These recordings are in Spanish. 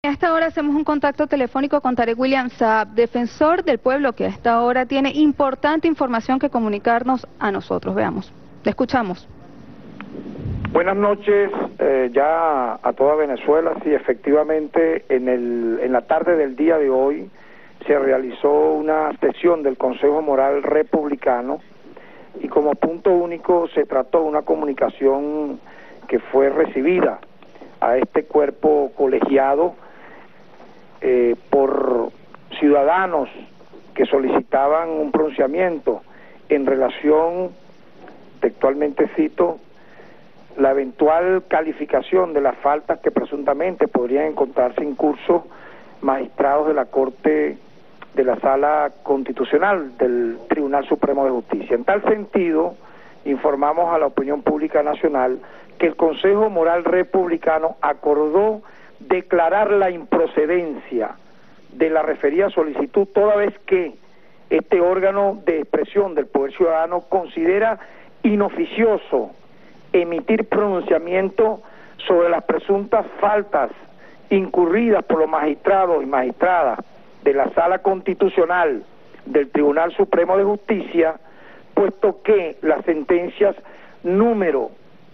A esta hora hacemos un contacto telefónico con Tarek William Saab, defensor del pueblo, que a esta hora tiene importante información que comunicarnos a nosotros. Veamos, le escuchamos. Buenas noches ya a toda Venezuela. Sí, efectivamente en la tarde del día de hoy se realizó una sesión del Consejo Moral Republicano y como punto único se trató una comunicación que fue recibida a este cuerpo colegiado por ciudadanos que solicitaban un pronunciamiento en relación, textualmente cito, la eventual calificación de las faltas que presuntamente podrían encontrarse en curso magistrados de la Corte de la Sala Constitucional del Tribunal Supremo de Justicia. En tal sentido, informamos a la opinión pública nacional que el Consejo Moral Republicano acordó declarar la improcedencia de la referida solicitud, toda vez que este órgano de expresión del Poder Ciudadano considera inoficioso emitir pronunciamiento sobre las presuntas faltas incurridas por los magistrados y magistradas de la Sala Constitucional del Tribunal Supremo de Justicia, puesto que las sentencias número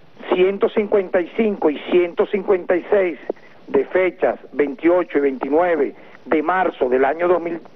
155 y 156 de fechas 28 y 29 de marzo del año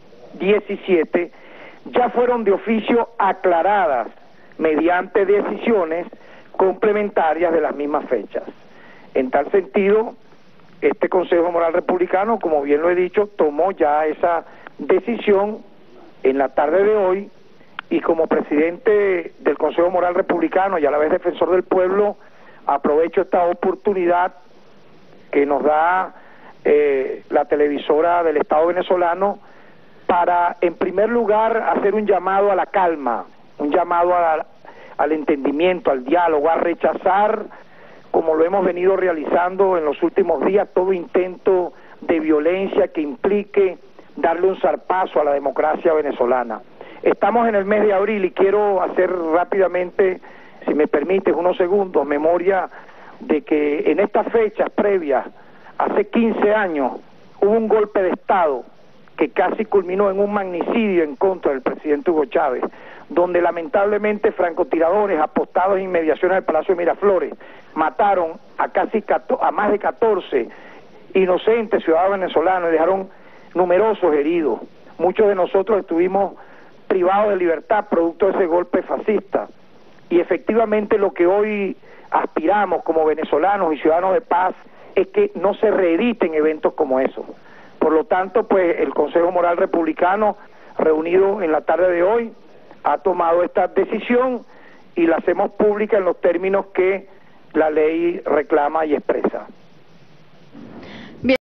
2017 ya fueron de oficio aclaradas mediante decisiones complementarias de las mismas fechas. En tal sentido, este Consejo Moral Republicano, como bien lo he dicho, tomó ya esa decisión en la tarde de hoy, y como presidente del Consejo Moral Republicano y a la vez defensor del pueblo, aprovecho esta oportunidad que nos da la televisora del Estado venezolano para, en primer lugar, hacer un llamado a la calma, un llamado al entendimiento, al diálogo, a rechazar, como lo hemos venido realizando en los últimos días, todo intento de violencia que implique darle un zarpazo a la democracia venezolana. Estamos en el mes de abril y quiero hacer rápidamente, si me permites, unos segundos, memoria de que en estas fechas previas, hace 15 años, hubo un golpe de Estado que casi culminó en un magnicidio en contra del presidente Hugo Chávez, donde lamentablemente francotiradores apostados en inmediaciones del Palacio de Miraflores mataron a más de 14 inocentes ciudadanos venezolanos y dejaron numerosos heridos. Muchos de nosotros estuvimos privados de libertad producto de ese golpe fascista, y efectivamente lo que hoy aspiramos como venezolanos y ciudadanos de paz es que no se reediten eventos como esos. Por lo tanto, pues el Consejo Moral Republicano, reunido en la tarde de hoy, ha tomado esta decisión y la hacemos pública en los términos que la ley reclama y expresa.